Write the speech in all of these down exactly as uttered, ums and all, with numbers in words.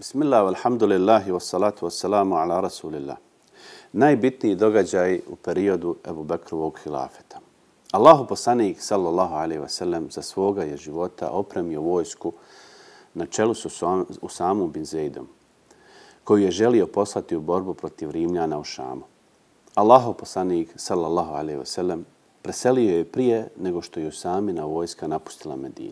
Bismillah, alhamdulillahi, wassalatu wassalamu ala rasulillah. Najbitniji događaj u periodu Ebu Bekrovog hilafeta. Allahu poslanik, sallallahu alaihi wasallam, za svoga je života opremio vojsku na čelu su Usamu bin Zeidom, koju je želio poslati u borbu protiv Rimljana u Šamu. Allahu poslanik, sallallahu alaihi wasallam, preselio je prije nego što je Usamina vojska napustila Medinu.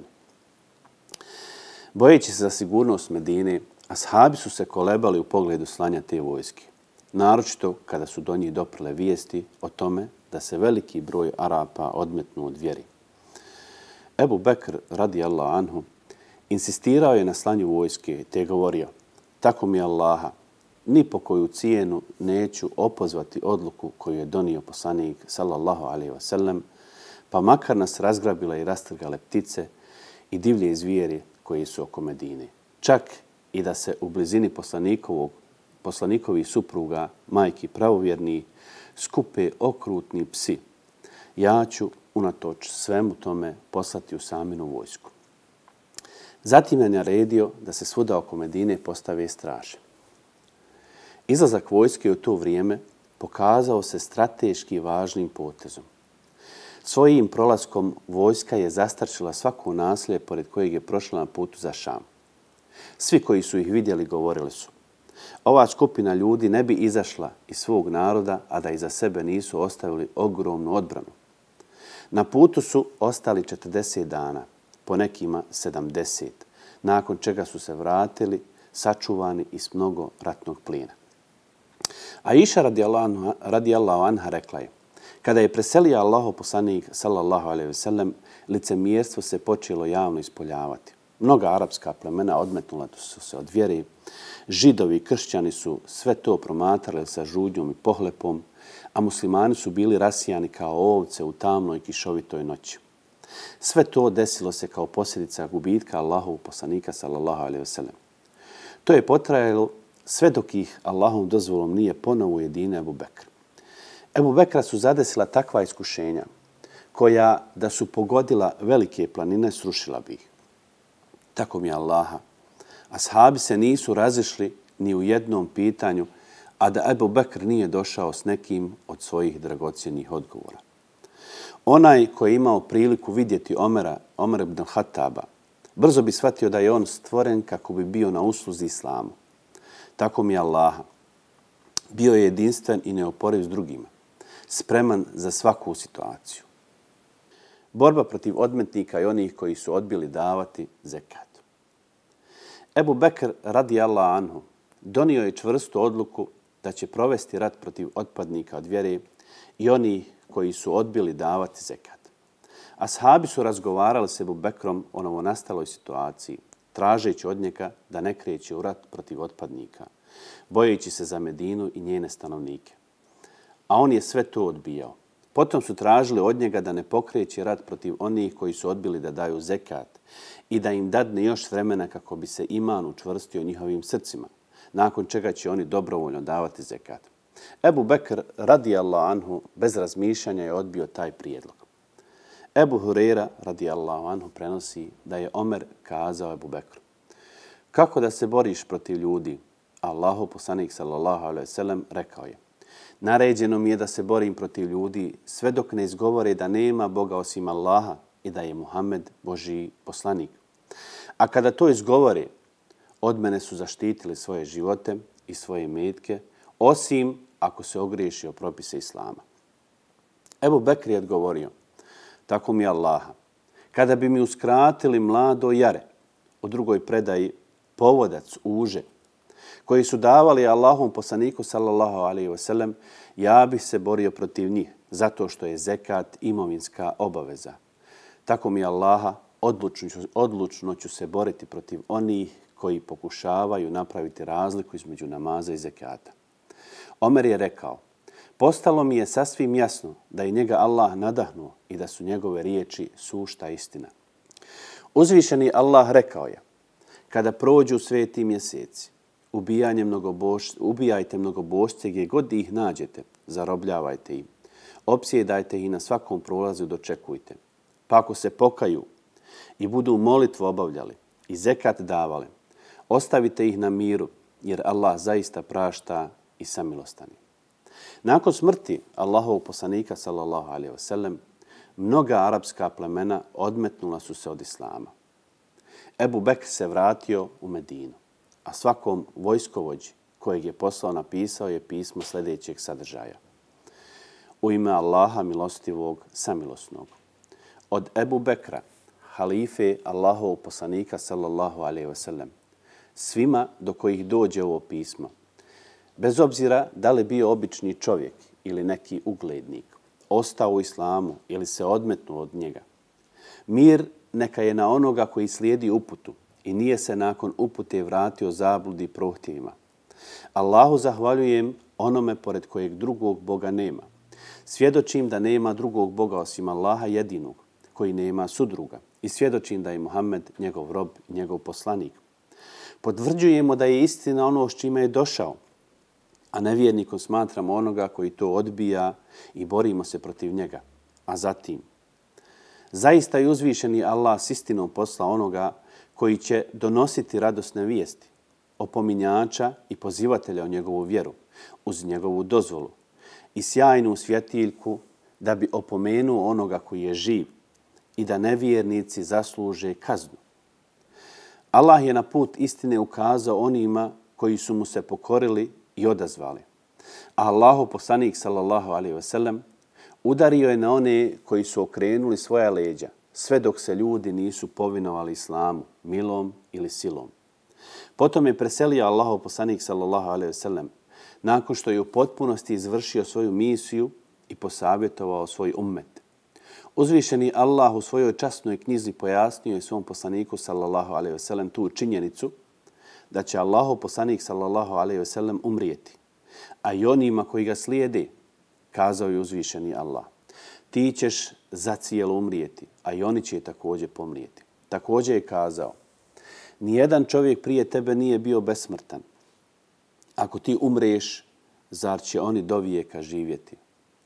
Bojeći se za sigurnost Medine, ashabi su se kolebali u pogledu slanja te vojske, naročito kada su do njih doprle vijesti o tome da se veliki broj Arapa odmetnu od vjeri. Ebu Bekr, radijallahu anhu, insistirao je na slanju vojske te je govorio: tako mi Allaha, ni po koju cijenu neću opozvati odluku koju je donio poslanik, sallallahu alaihi wasallam, pa makar nas razgrabile i rastrgale ptice i divlje zvijeri koji su oko Medine. Čak i da se u blizini poslanikovog, poslanikovih supruga, majki pravovjerni, skupe okrutni psi, ja ću unatoč svemu tome poslati Usaminu vojsku. Zatim je naredio da se svuda oko Medine postave straže. Izlazak vojske u to vrijeme pokazao se strateški važnim potezom. Svojim prolaskom vojska je zastrašila svako naselje pored kojeg je prošla na putu za Šam. Svi koji su ih vidjeli govorili su: ova skupina ljudi ne bi izašla iz svog naroda, a da iza sebe nisu ostavili ogromnu odbranu. Na putu su ostali četrdeset dana, po nekima sedamdeset, nakon čega su se vratili sačuvani i s mnogo ratnog plijena. Aisha radijallahu anha rekla je: kada je preselio Allahov poslanik, sallallahu alejhi ve sellem, licemjerstvo se počelo javno ispoljavati. Mnoga arapska plemena odmetnula su se od vjere. Židovi i kršćani su sve to promatrali sa žudnjom i pohlepom, a muslimani su bili rasijani kao ovce u tamnoj kišovitoj noći. Sve to desilo se kao posljedica gubitka Allahovog poslanika, sallallahu alejhi ve sellem. To je potrajalo sve dok ih Allahovom dozvolom nije ponovo ujedinio Ebu Bekr. Ebu Bekra su zadesila takva iskušenja koja, da su pogodila velike planine, srušila bi ih. Tako mi Allaha, ashabi se nisu razišli ni u jednom pitanju, a da Ebu Bekr nije došao s nekim od svojih dragocjenih odgovora. Onaj koji je imao priliku vidjeti Omera, Omer ibn Khattaba, brzo bi shvatio da je on stvoren kako bi bio na usluzi islamu. Tako mi Allaha, bio je jedinstven i neoporiv s drugima, spreman za svaku situaciju. Borba protiv odmetnika i onih koji su odbili davati zekat. Ebu Bekr, radijallahu anhu, donio je čvrstu odluku da će provesti rat protiv otpadnika od vjere i onih koji su odbili davati zekat. Ashabi su razgovarali s Ebu Bekrom o novonastaloj situaciji, tražeći od njega da ne kreće u rat protiv otpadnika, bojeći se za Medinu i njene stanovnike. A on je sve to odbijao. Potom su tražili od njega da ne pokreće rat protiv onih koji su odbili da daju zekat i da im dadne još vremena kako bi se iman učvrstio njihovim srcima, nakon čega će oni dobrovoljno davati zekat. Ebu Bekr, radijallahu anhu, bez razmišljanja je odbio taj prijedlog. Ebu Hureyra, radijallahu anhu, prenosi da je Omer kazao Ebu Bekru: kako da se boriš protiv ljudi? Allahov poslanik, sallallahu alejhi ve sellem, rekao je: naređeno mi je da se borim protiv ljudi sve dok ne izgovore da nema Boga osim Allaha i da je Muhammed Božji poslanik. A kada to izgovore, od mene su zaštitili svoje živote i svoje metke, osim ako se ogriješi o propise Islama. Ebu Bekr je odgovorio: tako mi Allaha, kada bi mi uskratili mlado jare, u drugoj predaji povodac uže, koji su davali Allahovom poslaniku, sallallahu alejhi ve sellem, ja bih se borio protiv njih, zato što je zekat imovinska obaveza. Tako mi Allaha, odlučno ću, odlučno ću se boriti protiv onih koji pokušavaju napraviti razliku između namaza i zekata. Omer je rekao: postalo mi je sasvim jasno da je njega Allah nadahnuo i da su njegove riječi sušta istina. Uzvišeni Allah rekao je: kada prođu sveti mjeseci, ubijanje mnogobož, ubijajte mnogobožce gdje god ih nađete, zarobljavajte im, opsjedajte ih na svakom prolazu, dočekujte. Pa ako se pokaju i budu molitvu obavljali i zekat davali, Ostavite ih na miru, jer Allah zaista prašta i samilostani. Nakon smrti Allahovog poslanika, sallallahu alejhi ve sellem, mnoga arapska plemena odmetnula su se od islama. Ebu Bekr se vratio u Medinu, a svakom vojskovođi kojeg je poslao napisao je pismo sljedećeg sadržaja. U ime Allaha milostivog, samilosnog. Od Ebu Bekra, halife Allahovog poslanika, sallallahu alejhi ve sellem, svima do kojih dođe ovo pismo, bez obzira da li bio obični čovjek ili neki uglednik, ostao u islamu ili se odmetnuo od njega. Mir neka je na onoga koji slijedi uputu i nije se nakon upute vratio zabludi prohtjevima. Allahu zahvaljujem, onome pored kojeg drugog Boga nema. Svjedočim da nema drugog Boga osim Allaha jedinog, koji nema sudruga. I svjedočim da je Muhammed njegov rob i njegov poslanik. Potvrđujemo da je istina ono s čime je došao, a nevjernikom smatramo onoga koji to odbija i borimo se protiv njega. A zatim, zaista je uzvišeni Allah s istinom poslao onoga koji će donositi radosne vijesti, opominjača i pozivatelja o njegovu vjeru, uz njegovu dozvolu i sjajnu svjetiljku da bi opomenuo onoga koji je živ i da nevjernici zasluže kaznu. Allah je na put istine ukazao onima koji su mu se pokorili i odazvali. A Allahov poslanik, sallallahu alejhi ve sellem, udario je na one koji su okrenuli svoja leđa, sve dok se ljudi nisu povinovali islamu, milom ili silom. Potom je preselio Allahov poslanik, sallallahu alejhi ve sellem, nakon što je u potpunosti izvršio svoju misiju i posavjetovao svoj ummet. Uzvišeni Allah u svojoj časnoj knjizi pojasnio je svom poslaniku, sallallahu alejhi ve sellem, tu činjenicu da će Allahov poslanik, sallallahu alejhi ve sellem, umrijeti. A i onima koji ga slijede, kazao je uzvišeni Allah, ti ćeš zacijelo umrijeti, a i oni će također pomrijeti. Također je kazao, nijedan čovjek prije tebe nije bio besmrtan. Ako ti umreš, zar će oni do vijeka živjeti?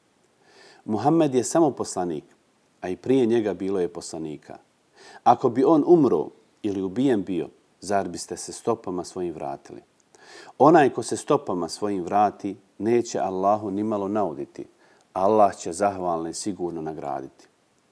Muhammed je samo poslanik, a i prije njega bilo je poslanika. Ako bi on umro ili ubijen bio, zar biste se stopama svojim vratili? Onaj ko se stopama svojim vrati, neće Allahu nimalo nauditi. Allah će zahvalne sigurno nagraditi.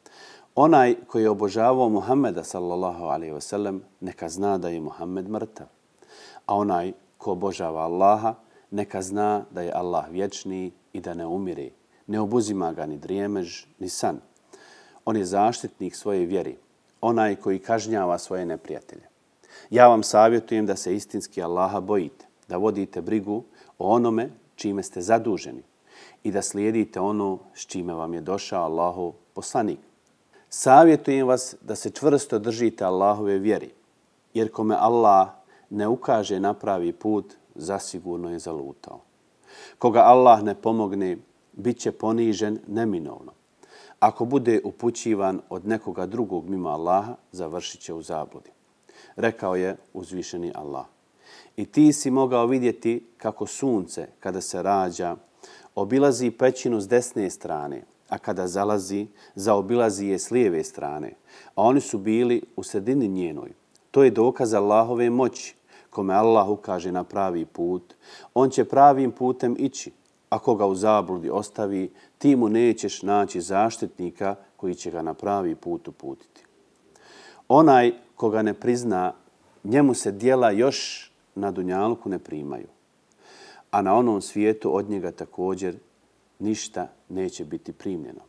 Onaj koji je obožavao Muhammeda, sallallahu alejhi ve sellem, neka zna da je Muhammed mrtav. A onaj ko obožava Allaha, neka zna da je Allah vječni i da ne umire. Ne obuzima ga ni drijemež, ni san. On je zaštitnik svoje vjeri, onaj koji kažnjava svoje neprijatelje. Ja vam savjetujem da se istinski Allaha bojite, da vodite brigu o onome čime ste zaduženi i da slijedite ono s čime vam je došao Allahov poslanik. Savjetujem vas da se čvrsto držite Allahove vjeri, jer kome Allah ne ukaže na pravi put, zasigurno je zalutao. Koga Allah ne pomogne, bit će ponižen neminovno. Ako bude upućivan od nekoga drugog mimo Allaha, završit će u zabludi. Rekao je uzvišeni Allah. I ti si mogao vidjeti kako sunce, kada se rađa, obilazi pećinu s desne strane, a kada zalazi, zaobilazi je s lijeve strane, a oni su bili u sredini njenoj. To je dokaz Allahove moći. Kome Allah ukaže na pravi put, on će pravim putem ići. Ako ga u zabludi ostavi, ti mu nećeš naći zaštitnika koji će ga na pravi put uputiti. Onaj koga ne prizna, njemu se djela još na dunjaluku ne primaju, a na onom svijetu od njega također ništa neće biti primljeno.